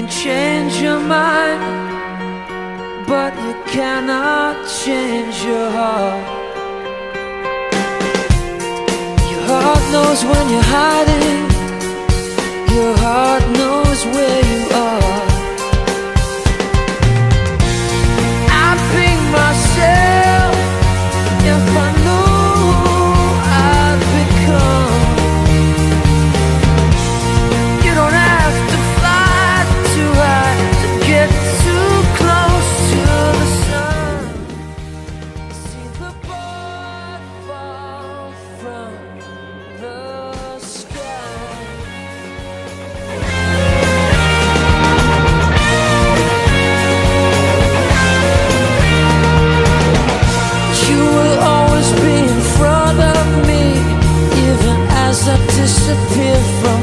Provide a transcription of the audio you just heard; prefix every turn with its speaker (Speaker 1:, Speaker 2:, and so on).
Speaker 1: can change your mind, but you cannot change your heart. Your heart knows when you're hiding. Your heart knows where you are. I'd ping myself if I knew I'd become. You don't have to fly too high to get too close to the sun. See the boy fall from the sky. You will always be in front of me, even as I disappear from